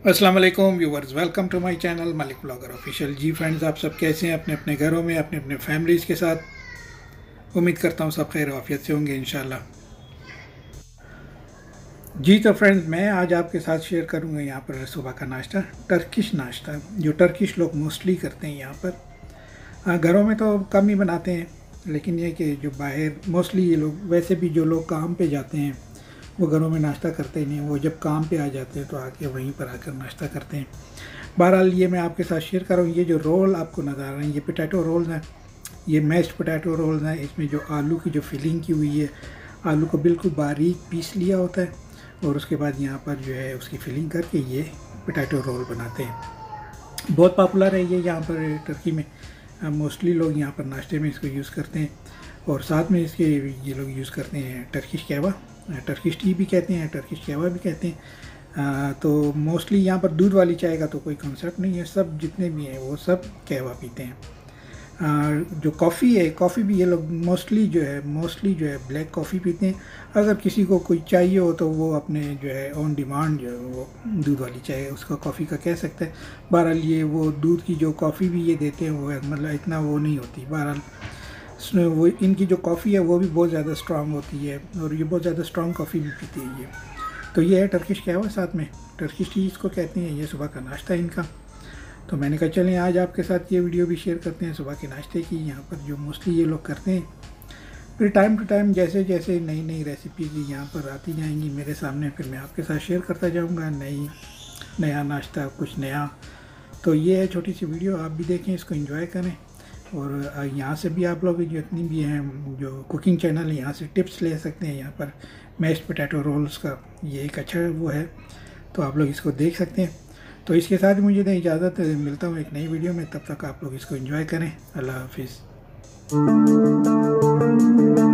अस्सलाम वालेकुम viewers, welcome to my channel Malik blogger official. जी फ्रेंड्स, आप सब कैसे हैं? अपने अपने घरों में अपने अपने फैमिलीज़ के साथ। उम्मीद करता हूँ सब खैर आफियत से होंगे इंशाल्लाह। जी तो फ्रेंड्स, मैं आज आपके साथ शेयर करूँगा यहाँ पर सुबह का नाश्ता, टर्किश नाश्ता, जो टर्किश लोग मोस्टली करते हैं यहाँ पर। घरों में तो कम ही बनाते हैं, लेकिन ये कि जो बाहर मोस्टली ये लोग, वैसे भी जो लोग काम पे जाते हैं वो घरों में नाश्ता करते ही नहीं। वो जब काम पे आ जाते हैं तो आके वहीं पर आकर नाश्ता करते हैं। बहरहाल ये मैं आपके साथ शेयर कर रहा हूँ। ये जो रोल आपको नज़र आ रहे हैं, ये पोटैटो रोल्स हैं। ये मैश्ड पोटैटो रोल्स हैं। इसमें जो आलू की जो फिलिंग की हुई है, आलू को बिल्कुल बारीक पीस लिया होता है और उसके बाद यहाँ पर जो है उसकी फिलिंग करके ये पोटैटो रोल बनाते हैं। बहुत पॉपुलर है ये यहाँ पर टर्की में। मोस्टली लोग यहाँ पर नाश्ते में इसको यूज़ करते हैं और साथ में इसके ये लोग यूज़ करते हैं टर्किश कहवा, टर्किश टी भी कहते हैं, टर्किश कहवा भी कहते हैं। तो मोस्टली यहाँ पर दूध वाली चाय का तो कोई कॉन्सेप्ट नहीं है। सब जितने भी हैं वो सब कहवा पीते हैं। जो कॉफ़ी है, कॉफ़ी भी ये लोग मोस्टली जो है ब्लैक कॉफ़ी पीते हैं। अगर किसी को कोई चाहिए हो तो वो अपने जो है ऑन डिमांड जो है वो दूध वाली चाय उसका कॉफ़ी का कह सकते हैं। बहरहाल ये वो दूध की जो कॉफ़ी भी ये देते हैं वो मतलब इतना वो नहीं होती। बहरहाल वो इनकी जो कॉफ़ी है वो भी बहुत ज़्यादा स्ट्रांग होती है और ये बहुत ज़्यादा स्ट्रांग कॉफ़ी भी पीती है ये। तो ये है टर्किश कहवा, साथ में टर्किश टी इसको कहते हैं। ये सुबह का नाश्ता है इनका। तो मैंने कहा चलें आज आपके साथ ये वीडियो भी शेयर करते हैं सुबह के नाश्ते की, यहाँ पर जो मोस्टली ये लोग करते हैं। फिर टाइम टू टाइम जैसे जैसे नई नई रेसिपीज़ यहाँ पर आती जाएंगी मेरे सामने, फिर मैं आपके साथ शेयर करता जाऊँगा नया नाश्ता, कुछ नया। तो ये है छोटी सी वीडियो, आप भी देखें, इसको एंजॉय करें। और यहाँ से भी आप लोग जितनी भी हैं जो कुकिंग चैनल है यहाँ से टिप्स ले सकते हैं। यहाँ पर मैश्ड पोटैटो रोल्स का ये एक अच्छा वो है, तो आप लोग इसको देख सकते हैं। तो इसके साथ मुझे दें इजाज़त, मिलता हूँ एक नई वीडियो में। तब तक आप लोग इसको एंजॉय करें। अल्लाह हाफिज़।